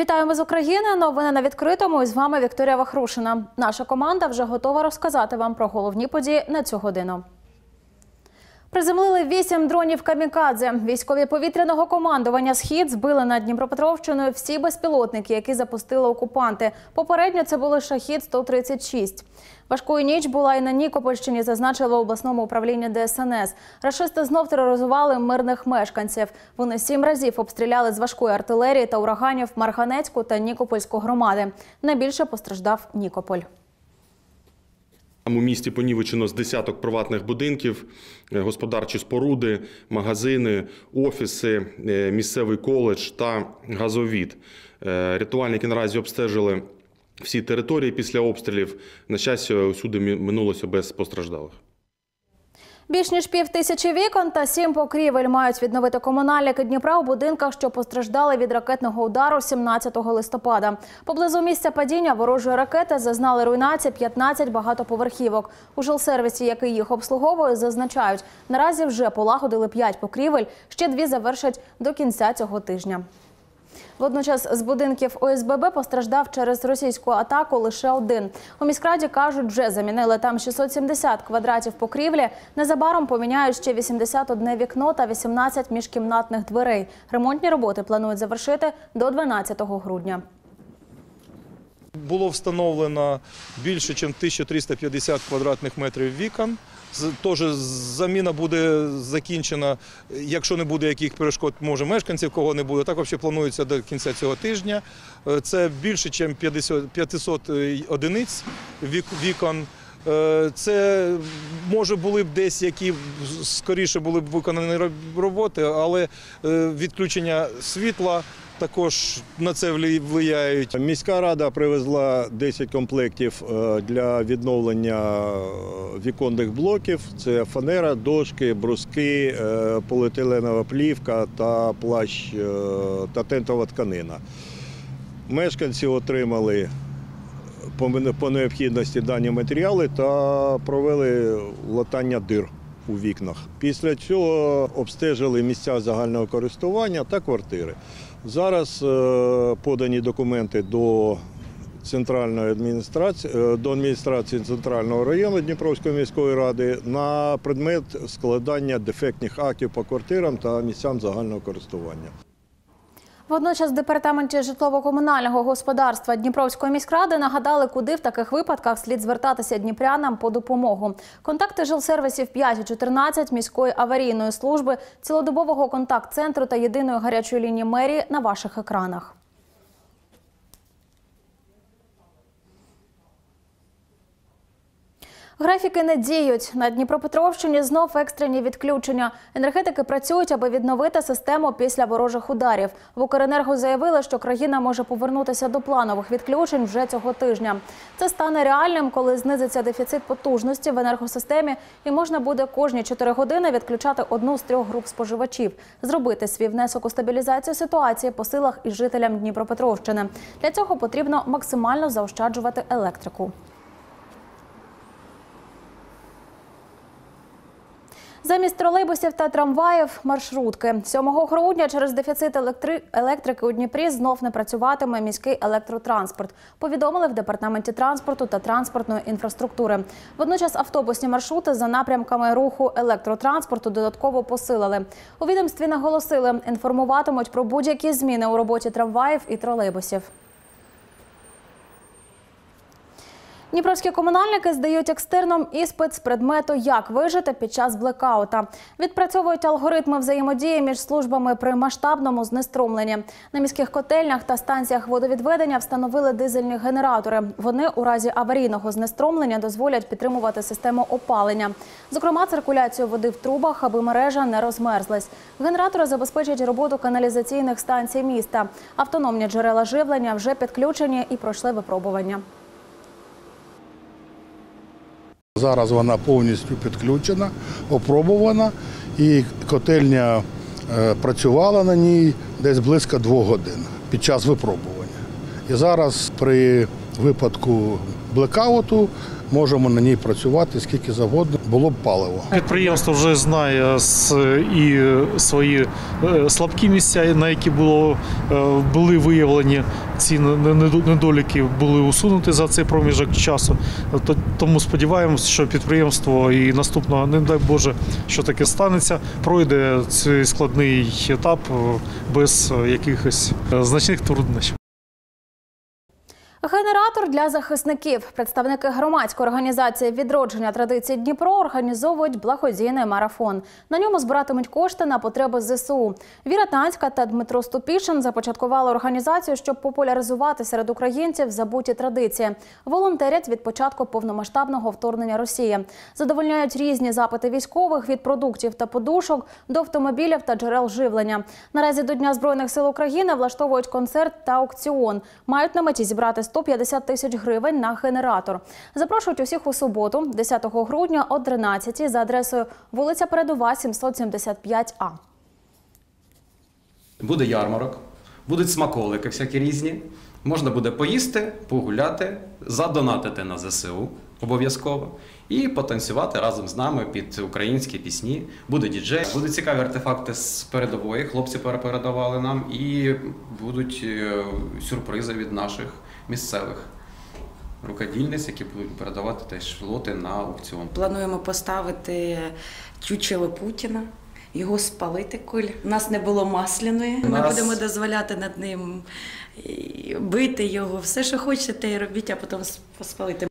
Вітаємо з України. Новини на відкритому. І з вами Вікторія Вахрушина. Наша команда вже готова розказати вам про головні події на цю годину. Приземлили 8 дронів «Камікадзе». Військові повітряного командування «Схід» збили над Дніпропетровщиною всі безпілотники, які запустили окупанти. Попередньо це були «Шахід-136». Важкою ніч була і на Нікопольщині, зазначили в обласному управлінні ДСНС. Рашисти знов тероризували мирних мешканців. Вони 7 разів обстріляли з важкої артилерії та ураганів Марганецьку та Нікопольську громади. Найбільше постраждав Нікополь. У місті понівечено з десяток приватних будинків, господарчі споруди, магазини, офіси, місцевий коледж та газовід. Рятувальники наразі обстежили всі території після обстрілів. На щастя, усюди минулося без постраждалих. Більш ніж 5000 вікон та 7 покрівель мають відновити комунальники Дніпра у будинках, що постраждали від ракетного удару 17 листопада. Поблизу місця падіння ворожої ракети зазнали руйнації 15 багатоповерхівок. У жилсервісі, який їх обслуговує, зазначають, наразі вже полагодили 5 покрівель, ще 2 завершать до кінця цього тижня. Водночас з будинків ОСББ постраждав через російську атаку лише один. У міськраді кажуть, вже замінили там 670 квадратів покрівлі. Незабаром поміняють ще 81 вікно та 18 міжкімнатних дверей. Ремонтні роботи планують завершити до 12 грудня. Було встановлено більше, ніж 1350 квадратних метрів вікон. Тож заміна буде закінчена, якщо не буде яких перешкод, може мешканців, кого не буде. Також планується до кінця цього тижня. Це більше, ніж 500 одиниць вікон. Це, може, були б десь, які скоріше були б виконані роботи, але відключення світла також на це впливають. Міська рада привезла 10 комплектів для відновлення віконних блоків. Це фанера, дошки, бруски, поліетиленова плівка та плащ та тентова тканина. Мешканці отримали по необхідності дані матеріали та провели латання дир у вікнах. Після цього обстежили місця загального користування та квартири. Зараз подані документи до адміністрації Центрального району Дніпровської міської ради на предмет складання дефектних актів по квартирам та місцям загального користування. Водночас в департаменті житлово-комунального господарства Дніпровської міськради нагадали, куди в таких випадках слід звертатися дніпрянам по допомогу. Контакти жилсервісів 5 і 14, міської аварійної служби, цілодобового контакт-центру та єдиної гарячої лінії мерії на ваших екранах. Графіки не діють. На Дніпропетровщині знов екстрені відключення. Енергетики працюють, аби відновити систему після ворожих ударів. В Укренерго заявили, що країна може повернутися до планових відключень вже цього тижня. Це стане реальним, коли знизиться дефіцит потужності в енергосистемі і можна буде кожні 4 години відключати одну з 3 груп споживачів. Зробити свій внесок у стабілізацію ситуації по силах і жителям Дніпропетровщини. Для цього потрібно максимально заощаджувати електрику. Замість тролейбусів та трамваїв – маршрутки. 7 грудня через дефіцит електрики у Дніпрі знов не працюватиме міський електротранспорт. Повідомили в Департаменті транспорту та транспортної інфраструктури. Водночас автобусні маршрути за напрямками руху електротранспорту додатково посилили. У відомстві наголосили, інформуватимуть про будь-які зміни у роботі трамваїв і тролейбусів. Дніпровські комунальники здають екстерном іспит з предмету «Як вижити під час блекаута». Відпрацьовують алгоритми взаємодії між службами при масштабному знеструмленні. На міських котельнях та станціях водовідведення встановили дизельні генератори. Вони у разі аварійного знеструмлення дозволять підтримувати систему опалення. Зокрема, циркуляцію води в трубах, аби мережа не розмерзлась. Генератори забезпечать роботу каналізаційних станцій міста. Автономні джерела живлення вже підключені і пройшли випробування. Зараз вона повністю підключена, опробована і котельня працювала на ній десь близько 2 годин під час випробування. І зараз при випадку блекауту можемо на ній працювати скільки завгодно, було б паливо. Підприємство вже знає і свої слабкі місця, на які були виявлені ці недоліки, були усунуті за цей проміжок часу. Тому сподіваємося, що підприємство і наступного, не дай Боже, що таке станеться, пройде цей складний етап без якихось значних труднощів. Генератор для захисників. Представники громадської організації «Відродження традицій Дніпро» організовують благодійний марафон. На ньому збиратимуть кошти на потреби ЗСУ. Віра Танська та Дмитро Ступішин започаткували організацію, щоб популяризувати серед українців забуті традиції. Волонтерять від початку повномасштабного вторгнення Росії. Задовольняють різні запити військових від продуктів та подушок до автомобілів та джерел живлення. Наразі до Дня Збройних сил України влаштовують концерт та аукціон. Мають на меті зібрати 150 тисяч гривень на генератор. Запрошують усіх у суботу, 10 грудня о 13 за адресою вулиця Передова, 775А. Буде ярмарок, будуть смаколики всякі різні. Можна буде поїсти, погуляти, задонатити на ЗСУ обов'язково і потанцювати разом з нами під українські пісні. Буде діджей, будуть цікаві артефакти з передової, хлопці передавали нам, і будуть сюрпризи від наших місцевих рукодільниць, які будуть передавати теж лоти на аукціон. Плануємо поставити чучело Путіна, його спалити, коли у нас не було масляної. Ми будемо дозволяти над ним бити його, все, що хочете, і робіть, а потім спалити.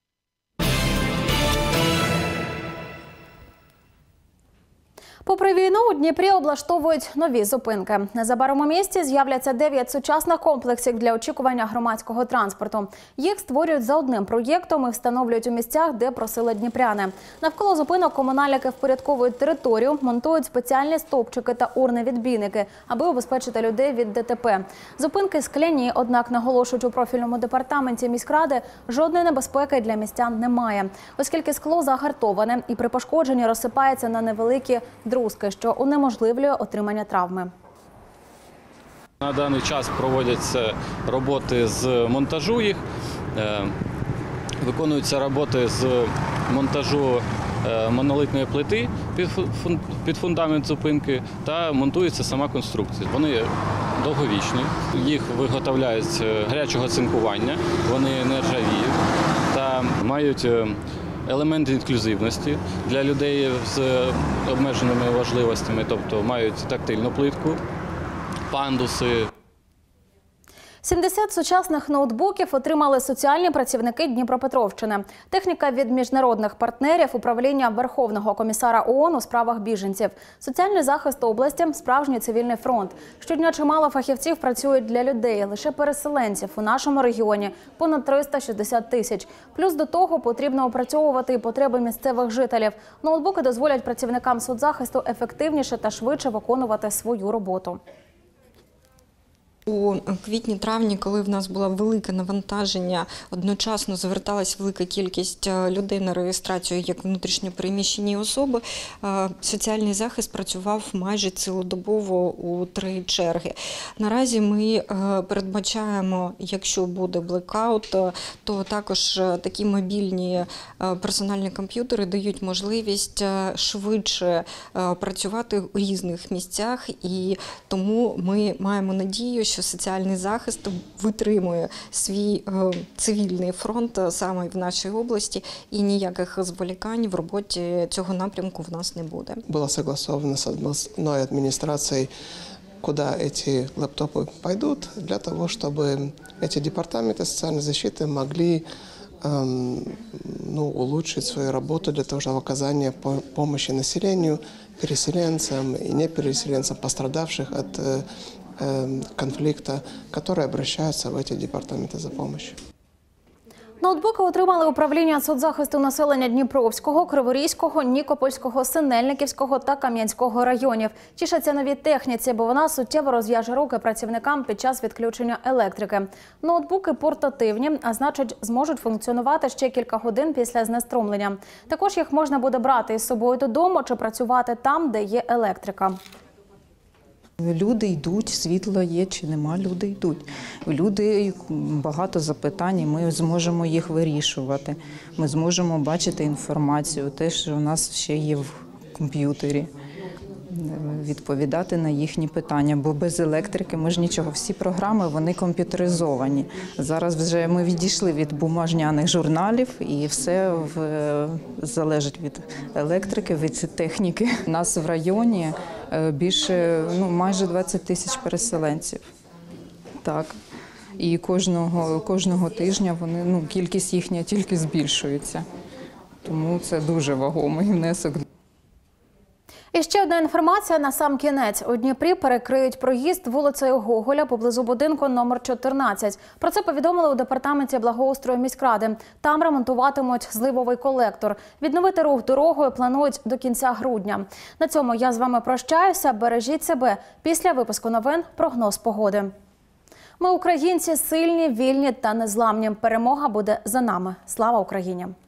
Попри війну, у Дніпрі облаштовують нові зупинки. Незабаром у місті з'являться 9 сучасних комплексів для очікування громадського транспорту. Їх створюють за одним проєктом і встановлюють у місцях, де просили дніпряни. Навколо зупинок комунальники впорядковують територію, монтують спеціальні стовпчики та урни-відбійники, аби убезпечити людей від ДТП. Зупинки скляні, однак, наголошують у профільному департаменті міськради, жодної небезпеки для містян немає, оскільки скло загартоване і при пошкодженні розсипається на невеликі друзки, що унеможливлює отримання травми. На даний час проводяться роботи з монтажу їх, виконуються роботи з монтажу монолитної плити під фундамент зупинки та монтується сама конструкція. Вони довговічні, їх виготовляють з гарячого цинкування, вони не ржавіють та мають елементи інклюзивності для людей з обмеженими можливостями, тобто мають тактильну плитку, пандуси. 70 сучасних ноутбуків отримали соціальні працівники Дніпропетровщини. Техніка від міжнародних партнерів, управління Верховного комісара ООН у справах біженців. Соціальний захист області – справжній цивільний фронт. Щодня чимало фахівців працюють для людей. Лише переселенців у нашому регіоні понад 360 тисяч. Плюс до того потрібно опрацьовувати і потреби місцевих жителів. Ноутбуки дозволять працівникам соцзахисту ефективніше та швидше виконувати свою роботу. У квітні-травні, коли в нас було велике навантаження, одночасно зверталась велика кількість людей на реєстрацію як внутрішньопереміщені особи, соціальний захист працював майже цілодобово у 3 черги. Наразі ми передбачаємо, якщо буде блекаут, то також такі мобільні персональні комп'ютери дають можливість швидше працювати у різних місцях, і тому ми маємо надію, що соціальний захист витримує свій цивільний фронт саме в нашій області, і ніяких зволікань в роботі цього напрямку в нас не буде. Було согласовано з обласною адміністрацією, куди ці лаптопи пойдут, для того, чтобы эти департаменты социальной защиты могли улучшить свою работу для того, чтобы оказание помощи населению, переселенцам и непереселенцам, пострадавших от конфликта, которые обращаются в эти департаменты за помощью. Ноутбуки отримали управління соцзахисту населення Дніпровського, Криворізького, Нікопольського, Синельниківського та Кам'янського районів. Тішаться новій техніці, бо вона суттєво розв'яже руки працівникам під час відключення електрики. Ноутбуки портативні, а значить зможуть функціонувати ще кілька годин після знеструмлення. Також їх можна буде брати із собою додому чи працювати там, де є електрика. Люди йдуть, світло є чи нема, люди йдуть. Люди, багато запитань, і ми зможемо їх вирішувати. Ми зможемо бачити інформацію, те, що у нас ще є в комп'ютері, відповідати на їхні питання, бо без електрики ми ж нічого. Всі програми, вони комп'ютеризовані. Зараз вже ми відійшли від бумажняних журналів і все залежить від електрики, від техніки. У нас в районі більше, майже 20 тисяч переселенців. Так. І кожного тижня кількість їхня тільки збільшується. Тому це дуже вагомий внесок. І ще одна інформація на сам кінець. У Дніпрі перекриють проїзд вулицею Гоголя поблизу будинку номер 14. Про це повідомили у департаменті благоустрою міськради. Там ремонтуватимуть зливовий колектор. Відновити рух дорогою планують до кінця грудня. На цьому я з вами прощаюся. Бережіть себе. Після випуску новин прогноз погоди. Ми, українці, сильні, вільні та незламні. Перемога буде за нами. Слава Україні!